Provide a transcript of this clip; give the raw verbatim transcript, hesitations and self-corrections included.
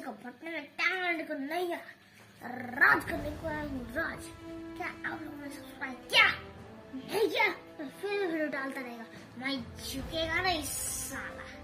को फटने में टांग को नहीं है, राज करने को आया हूँ राज। क्या आप लोगों ने सब्सक्राइब किया नहीं किया तो फिर वीडियो डालता रहेगा, मैं झुकेगा नहीं साला।